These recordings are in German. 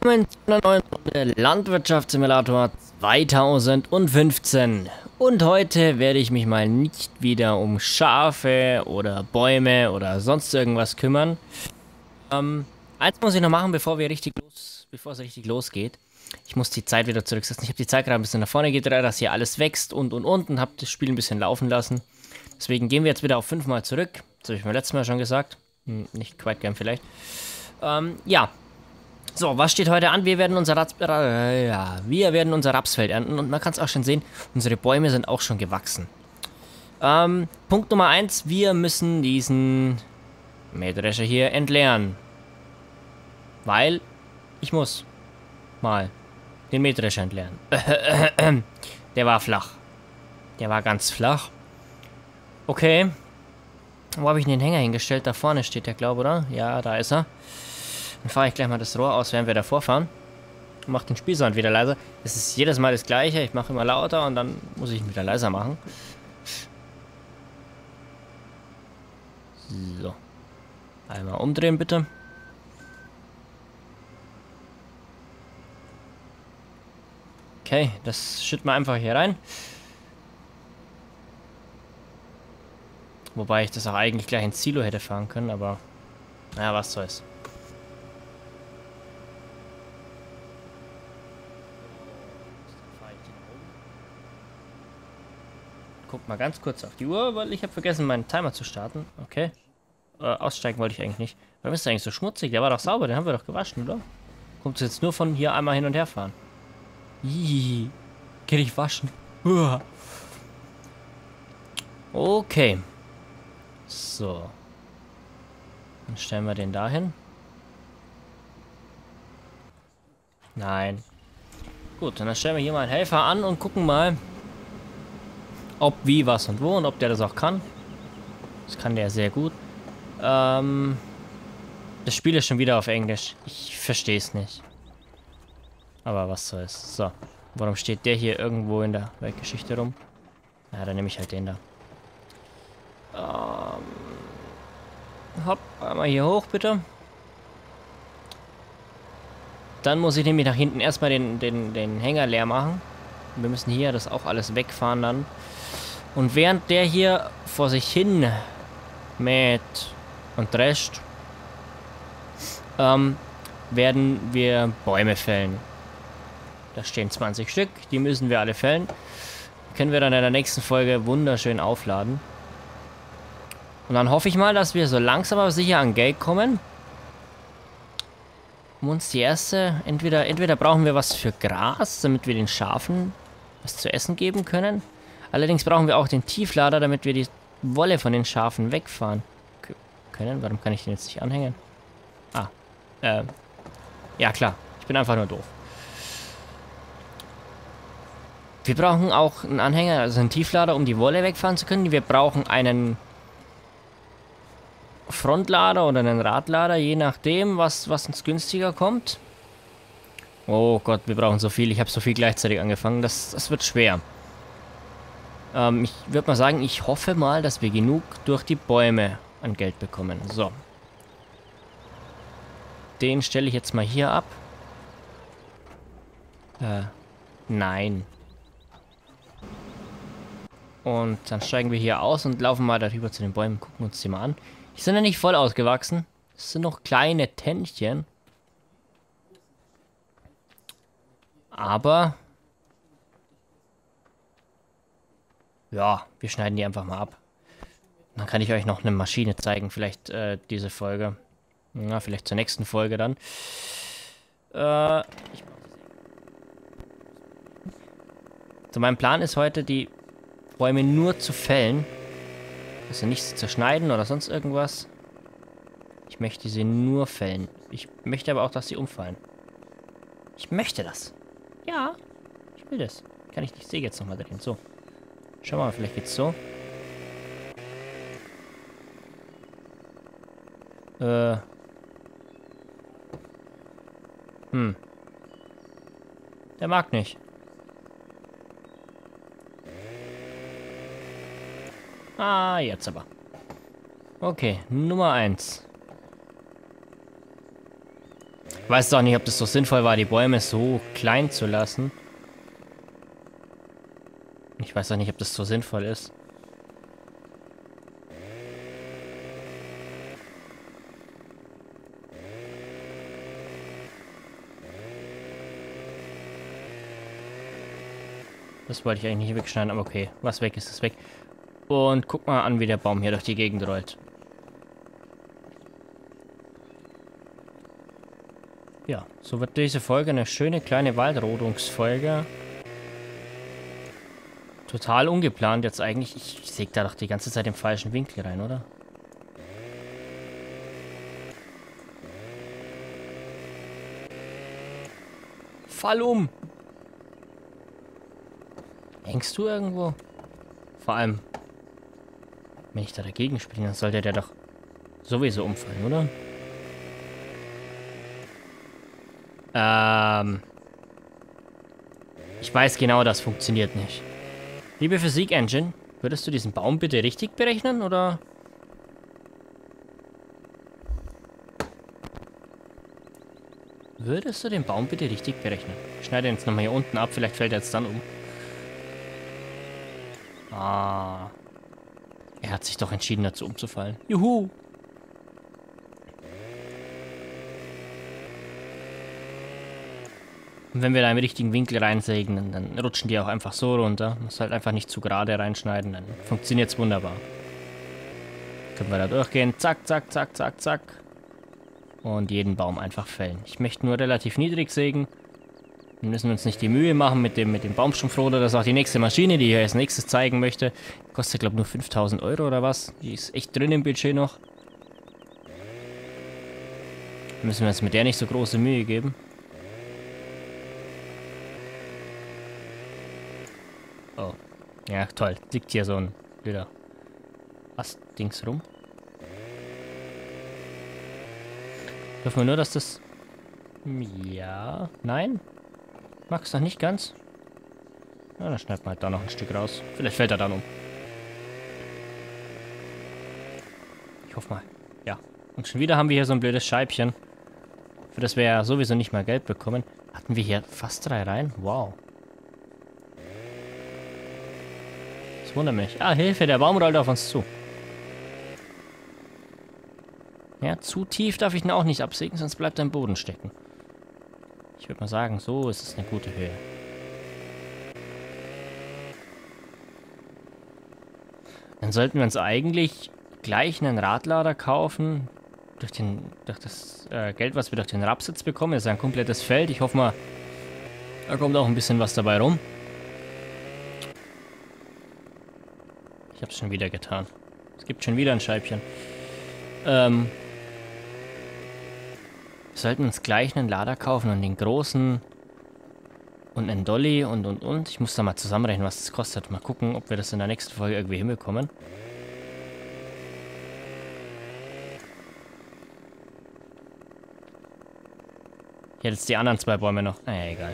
Willkommen zu einer neuen Runde Landwirtschaftssimulator 2015. Und heute werde ich mich mal nicht wieder um Schafe oder Bäume oder sonst irgendwas kümmern. Eins muss ich noch machen, bevor es richtig losgeht. Ich muss die Zeit wieder zurücksetzen. Ich habe die Zeit gerade ein bisschen nach vorne gedreht, dass hier alles wächst und habe das Spiel ein bisschen laufen lassen. Deswegen gehen wir jetzt wieder auf 5 Mal zurück. Das habe ich mir letztes Mal schon gesagt. Nicht quite gern vielleicht. Ja. So, was steht heute an? Wir werden unser Rapsfeld ernten und man kann es auch schon sehen, unsere Bäume sind auch schon gewachsen. Punkt Nummer 1, wir müssen diesen Mähdrescher hier entleeren. Weil ich muss mal den Mähdrescher entleeren. Der war flach. Der war ganz flach. Okay. Wo habe ich den Hänger hingestellt? Da vorne steht der, glaube ich, oder? Ja, da ist er. Dann fahre ich gleich mal das Rohr aus, während wir davor fahren. Und mache den Spielsound wieder leiser. Es ist jedes Mal das gleiche. Ich mache immer lauter und dann muss ich ihn wieder leiser machen. So. Einmal umdrehen, bitte. Okay, das schütten wir einfach hier rein. Wobei ich das auch eigentlich gleich ins Silo hätte fahren können, aber naja, was soll's. Guck mal ganz kurz auf die Uhr, weil ich habe vergessen, meinen Timer zu starten. Okay. Aussteigen wollte ich eigentlich nicht. Warum ist der eigentlich so schmutzig? Der war doch sauber, den haben wir doch gewaschen, oder? Kommt jetzt nur von hier einmal hin und her fahren. Ih, geh dich waschen. Uah. Okay. So. Dann stellen wir den dahin. Nein. Gut, dann stellen wir hier mal einen Helfer an und gucken mal, ob, wie, was und wo und ob der das auch kann. Das kann der sehr gut. Das Spiel ist schon wieder auf Englisch. Ich verstehe es nicht. Aber was soll's. So. Warum steht der hier irgendwo in der Weltgeschichte rum? Ja, dann nehme ich halt den da. Hopp, einmal hier hoch, bitte. Dann muss ich nämlich nach hinten erstmal den Hänger leer machen. Wir müssen hier das auch alles wegfahren dann. Und während der hier vor sich hin mäht und drescht, werden wir Bäume fällen. Da stehen 20 Stück, die müssen wir alle fällen. Können wir dann in der nächsten Folge wunderschön aufladen. Und dann hoffe ich mal, dass wir so langsam aber sicher an Geld kommen. Um uns die erste, entweder brauchen wir was für Gras, damit wir den Schafen was zu essen geben können. Allerdings brauchen wir auch den Tieflader, damit wir die Wolle von den Schafen wegfahren können. Warum kann ich den jetzt nicht anhängen? Ja klar, ich bin einfach nur doof. Wir brauchen auch einen Anhänger, also einen Tieflader, um die Wolle wegfahren zu können. Wir brauchen einen Frontlader oder einen Radlader, je nachdem, was uns günstiger kommt. Oh Gott, wir brauchen so viel. Ich habe so viel gleichzeitig angefangen. Das wird schwer. Ich würde mal sagen, ich hoffe mal, dass wir genug durch die Bäume an Geld bekommen. So. Den stelle ich jetzt mal hier ab. Nein. Und dann steigen wir hier aus und laufen mal darüber zu den Bäumen, gucken uns die mal an. Die sind ja nicht voll ausgewachsen. Es sind noch kleine Tännchen. Aber ja, wir schneiden die einfach mal ab. Dann kann ich euch noch eine Maschine zeigen, vielleicht diese Folge. Na, vielleicht zur nächsten Folge dann. So, mein Plan ist heute, die Bäume nur zu fällen. Also nichts zu zerschneiden oder sonst irgendwas. Ich möchte sie nur fällen. Ich möchte aber auch, dass sie umfallen. Ich möchte das. Ja, ich will das. Kann ich nicht, sehe jetzt nochmal drin. So. Schau mal, vielleicht geht's so. Der mag nicht. Ah, jetzt aber. Okay, Nummer 1. Weiß auch nicht, ob das so sinnvoll war, die Bäume so klein zu lassen. Ich weiß auch nicht, ob das so sinnvoll ist. Das wollte ich eigentlich nicht wegschneiden, aber okay. Was weg ist, ist weg. Und guck mal an, wie der Baum hier durch die Gegend rollt. Ja, so wird diese Folge eine schöne kleine Waldrodungsfolge. Total ungeplant jetzt eigentlich. Ich säge da doch die ganze Zeit im falschen Winkel rein, oder? Fall um! Hängst du irgendwo? Vor allem, wenn ich da dagegen springe, dann sollte der doch sowieso umfallen, oder? Ich weiß genau, das funktioniert nicht. Liebe Physik-Engine, würdest du diesen Baum bitte richtig berechnen, oder? Würdest du den Baum bitte richtig berechnen? Ich schneide ihn jetzt nochmal hier unten ab, vielleicht fällt er jetzt dann um. Ah. Er hat sich doch entschieden, dazu umzufallen. Juhu! Und wenn wir da im richtigen Winkel reinsägen, dann rutschen die auch einfach so runter. Muss halt einfach nicht zu gerade reinschneiden, dann funktioniert es wunderbar. Können wir da durchgehen. Zack, zack, zack, zack, zack. Und jeden Baum einfach fällen. Ich möchte nur relativ niedrig sägen. Wir müssen uns nicht die Mühe machen mit dem Baumstumpfroder. Das ist auch die nächste Maschine, die ich als nächstes zeigen möchte. Kostet, glaube ich, nur 5.000 € oder was. Die ist echt drin im Budget noch. Müssen wir uns mit der nicht so große Mühe geben. Oh. Ja, toll. Liegt hier so ein blöder Ast-Dings rum. Ich hoffe nur, dass das... Ja... Nein? Mag's noch nicht ganz? Na, dann schneiden wir halt da noch ein Stück raus. Vielleicht fällt er dann um. Ich hoffe mal. Ja. Und schon wieder haben wir hier so ein blödes Scheibchen. Für das wir ja sowieso nicht mal Geld bekommen. Hatten wir hier fast 3 Reihen? Wow. Das wundert mich. Ah, Hilfe, der Baum rollt auf uns zu. Ja, zu tief darf ich ihn auch nicht absägen, sonst bleibt er im Boden stecken. Ich würde mal sagen, so ist es eine gute Höhe. Dann sollten wir uns eigentlich gleich einen Radlader kaufen. Durch das Geld, was wir durch den Raps jetzt bekommen. Das ist ein komplettes Feld. Ich hoffe mal, da kommt auch ein bisschen was dabei rum. Ich habe es schon wieder getan. Es gibt schon wieder ein Scheibchen. Wir sollten uns gleich einen Lader kaufen und den großen und einen Dolly und. Ich muss da mal zusammenrechnen, was das kostet. Mal gucken, ob wir das in der nächsten Folge irgendwie hinbekommen. Ich hätte jetzt die anderen 2 Bäume noch. Naja, egal.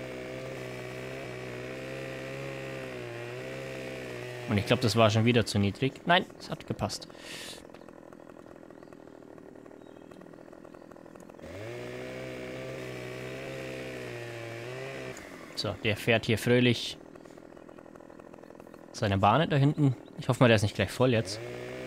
Und ich glaube, das war schon wieder zu niedrig. Nein, es hat gepasst. So, der fährt hier fröhlich seine Bahn da hinten. Ich hoffe mal, der ist nicht gleich voll jetzt.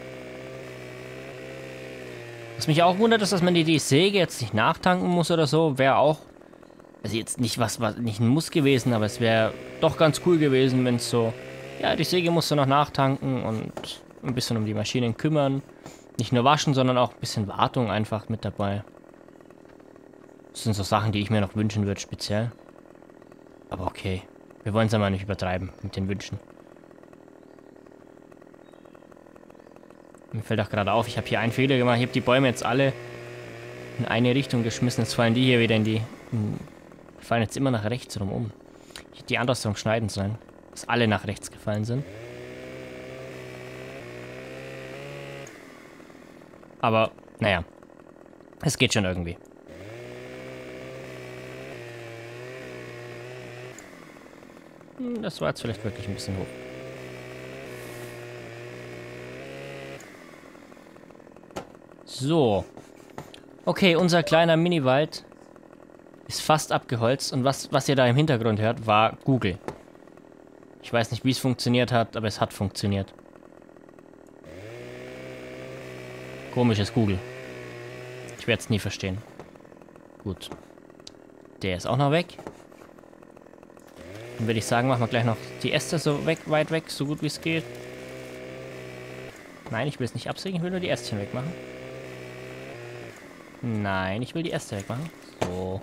Was mich auch wundert, ist, dass man die Säge jetzt nicht nachtanken muss oder so. Wäre auch, also jetzt nicht was nicht ein Muss gewesen, aber es wäre doch ganz cool gewesen, wenn es so, ja, die Säge musst du noch nachtanken und ein bisschen um die Maschinen kümmern. Nicht nur waschen, sondern auch ein bisschen Wartung einfach mit dabei. Das sind so Sachen, die ich mir noch wünschen würde, speziell. Aber okay, wir wollen es ja mal nicht übertreiben mit den Wünschen. Mir fällt auch gerade auf, ich habe hier einen Fehler gemacht. Ich habe die Bäume jetzt alle in eine Richtung geschmissen. Jetzt fallen die hier wieder in die... Die fallen jetzt immer nach rechts rum um. Ich hätte die andersrum schneiden sollen. Dass alle nach rechts gefallen sind. Aber, naja. Es geht schon irgendwie. Das war jetzt vielleicht wirklich ein bisschen hoch. So. Okay, unser kleiner Mini-Wald ist fast abgeholzt. Und was ihr da im Hintergrund hört, war Google. Ich weiß nicht, wie es funktioniert hat, aber es hat funktioniert. Komisches Google. Ich werde es nie verstehen. Gut. Der ist auch noch weg. Dann würde ich sagen, machen wir gleich noch die Äste so weit weg, so gut wie es geht. Nein, ich will es nicht absägen, ich will nur die Ästchen wegmachen. Nein, ich will die Äste wegmachen. So.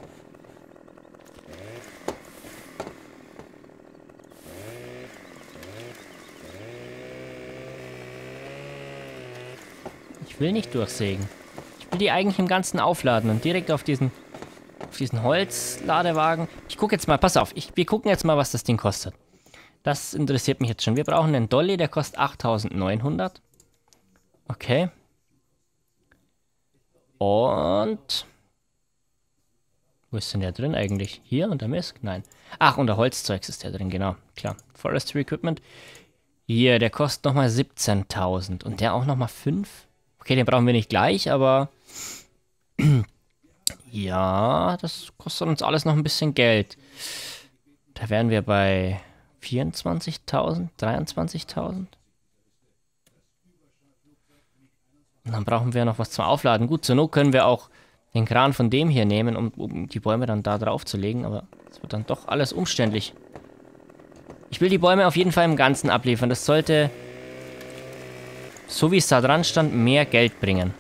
Ich will nicht durchsägen. Ich will die eigentlich im Ganzen aufladen und direkt auf diesen Holzladewagen. Ich gucke jetzt mal, pass auf, wir gucken jetzt mal, was das Ding kostet. Das interessiert mich jetzt schon. Wir brauchen einen Dolly, der kostet 8.900. Okay. Und... Wo ist denn der drin eigentlich? Hier unter Misk? Nein. Ach, unter Holzzeugs ist der drin, genau. Klar. Forestry Equipment. Hier, der kostet nochmal 17.000. Und der auch nochmal 5? Okay, den brauchen wir nicht gleich, aber... Ja, das kostet uns alles noch ein bisschen Geld. Da wären wir bei 24.000, 23.000. Und dann brauchen wir noch was zum Aufladen. Gut, zur Not können wir auch den Kran von dem hier nehmen, um die Bäume dann da drauf zu legen. Aber es wird dann doch alles umständlich. Ich will die Bäume auf jeden Fall im Ganzen abliefern. Das sollte, so wie es da dran stand, mehr Geld bringen.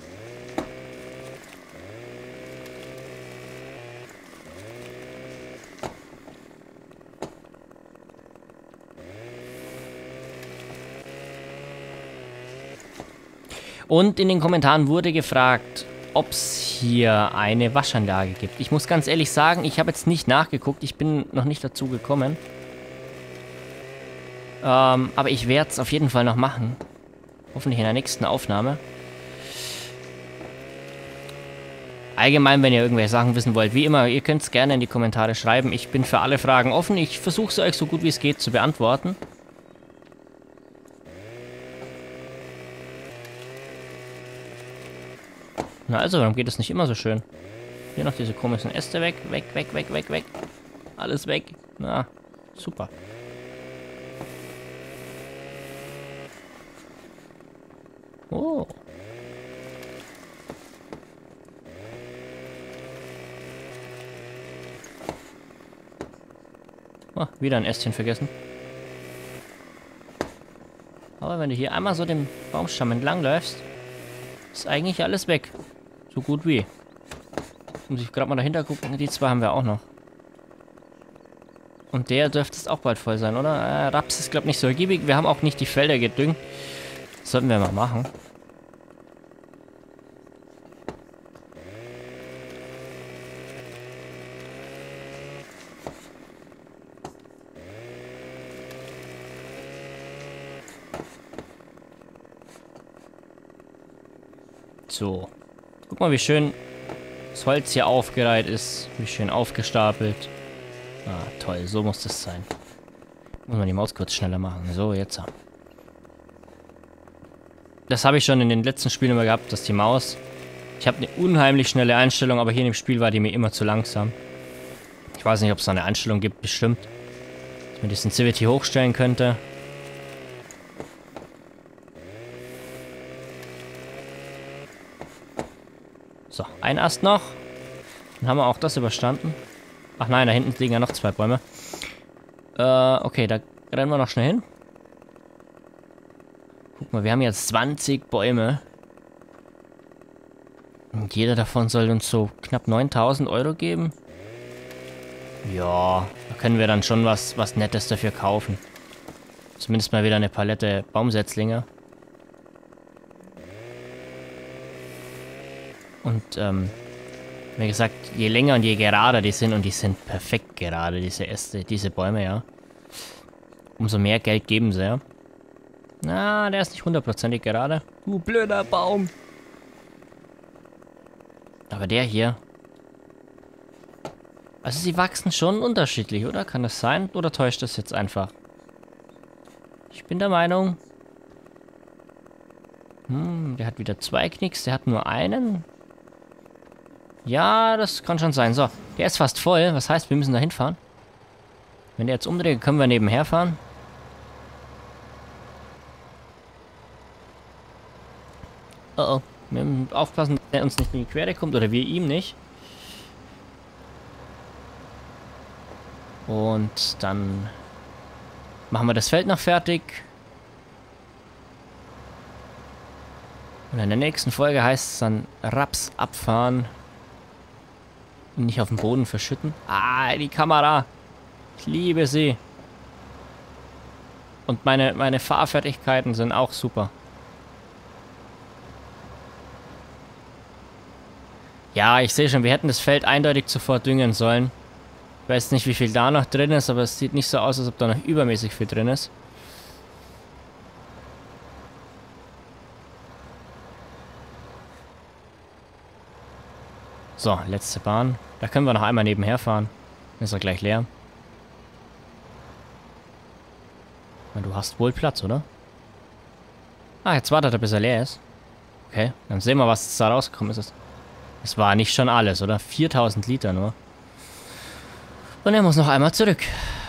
Und in den Kommentaren wurde gefragt, ob es hier eine Waschanlage gibt. Ich muss ganz ehrlich sagen, ich habe jetzt nicht nachgeguckt. Ich bin noch nicht dazu gekommen. Aber ich werde es auf jeden Fall noch machen. Hoffentlich in der nächsten Aufnahme. Allgemein, wenn ihr irgendwelche Sachen wissen wollt, wie immer, ihr könnt es gerne in die Kommentare schreiben. Ich bin für alle Fragen offen. Ich versuche sie euch so gut wie es geht zu beantworten. Na also, warum geht es nicht immer so schön? Hier noch diese komischen Äste weg. Weg, weg, weg, weg, weg. Alles weg. Na, super. Oh. Oh, wieder ein Ästchen vergessen. Aber wenn du hier einmal so den Baumstamm entlang läufst, ist eigentlich alles weg. So gut wie. Muss ich gerade mal dahinter gucken. Die zwei haben wir auch noch. Und der dürfte es auch bald voll sein, oder? Raps ist, glaube ich, nicht so ergiebig. Wir haben auch nicht die Felder gedüngt. Das sollten wir mal machen. So. Guck mal, wie schön das Holz hier aufgereiht ist. Wie schön aufgestapelt. Ah, toll. So muss das sein. Muss man die Maus kurz schneller machen. So, jetzt. Das habe ich schon in den letzten Spielen immer gehabt, dass die Maus... Ich habe eine unheimlich schnelle Einstellung, aber hier in dem Spiel war die mir immer zu langsam. Ich weiß nicht, ob es da eine Einstellung gibt, bestimmt. Dass man die Sensitivity hochstellen könnte. So, ein Ast noch. Dann haben wir auch das überstanden. Ach nein, da hinten liegen ja noch zwei Bäume. Okay, da rennen wir noch schnell hin. Guck mal, wir haben jetzt 20 Bäume. Und jeder davon soll uns so knapp 9.000 Euro geben. Ja, da können wir dann schon was Nettes dafür kaufen. Zumindest mal wieder eine Palette Baumsetzlinge. Und, wie gesagt, je länger und je gerader die sind, und die sind perfekt gerade, diese Äste, diese Bäume, ja. Umso mehr Geld geben sie, ja. Na, der ist nicht hundertprozentig gerade. Du blöder Baum. Aber der hier. Also sie wachsen schon unterschiedlich, oder? Kann das sein? Oder täuscht das jetzt einfach? Ich bin der Meinung. Der hat wieder zwei Knicks, der hat nur einen. Ja, das kann schon sein. So, der ist fast voll. Was heißt, wir müssen da hinfahren? Wenn der jetzt umdreht, können wir nebenher fahren. Oh oh. Wir müssen aufpassen, dass er uns nicht in die Quere kommt oder wir ihm nicht. Und dann machen wir das Feld noch fertig. Und in der nächsten Folge heißt es dann Raps abfahren. Und nicht auf den Boden verschütten. Ah, die Kamera. Ich liebe sie. Und meine Fahrfertigkeiten sind auch super. Ja, ich sehe schon, wir hätten das Feld eindeutig zuvor düngen sollen. Ich weiß nicht, wie viel da noch drin ist, aber es sieht nicht so aus, als ob da noch übermäßig viel drin ist. So, letzte Bahn. Da können wir noch einmal nebenher fahren. Dann ist er gleich leer. Na, du hast wohl Platz, oder? Ah, jetzt wartet er, bis er leer ist. Okay, dann sehen wir, was da rausgekommen ist. Es war nicht schon alles, oder? 4000 Liter nur. Und er muss noch einmal zurück.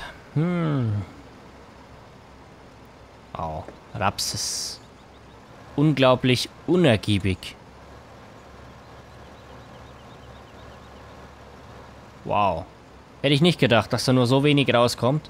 Wow, Raps ist unglaublich unergiebig. Wow. Hätte ich nicht gedacht, dass da nur so wenig rauskommt.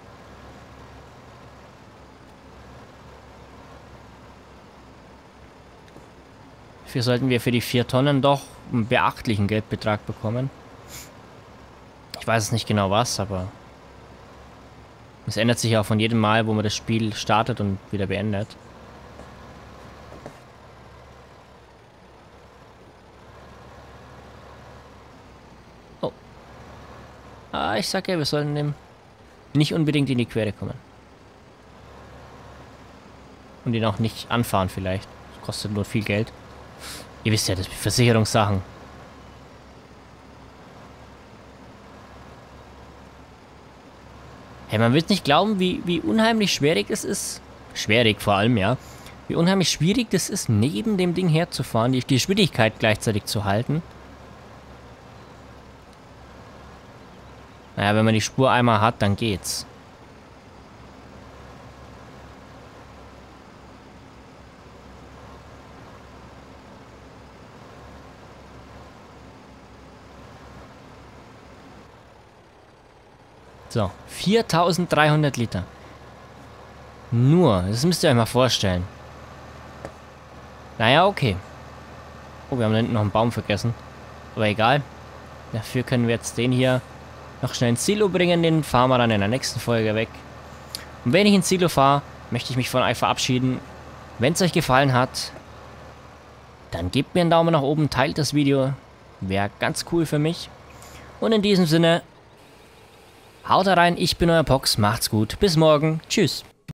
Dafür sollten wir für die 4 Tonnen doch einen beachtlichen Geldbetrag bekommen. Ich weiß es nicht genau was, aber es ändert sich auch von jedem Mal, wo man das Spiel startet und wieder beendet. Oh. Ah, ich sag ja, wir sollten dem nicht unbedingt in die Quere kommen. Und ihn auch nicht anfahren vielleicht. Das kostet nur viel Geld. Ihr wisst ja, das sind Versicherungssachen. Hey, man wird nicht glauben, wie unheimlich schwierig es ist. Schwierig vor allem, ja. Wie unheimlich schwierig das ist, neben dem Ding herzufahren, die Geschwindigkeit gleichzeitig zu halten. Naja, wenn man die Spur einmal hat, dann geht's. So, 4300 Liter. Nur, das müsst ihr euch mal vorstellen. Naja, okay. Oh, wir haben da hinten noch einen Baum vergessen. Aber egal. Dafür können wir jetzt den hier noch schnell ins Silo bringen. Den fahren wir dann in der nächsten Folge weg. Und wenn ich ins Silo fahre, möchte ich mich von euch verabschieden. Wenn es euch gefallen hat, dann gebt mir einen Daumen nach oben, teilt das Video. Wäre ganz cool für mich. Und in diesem Sinne, haut rein, ich bin euer Pox, macht's gut, bis morgen, tschüss.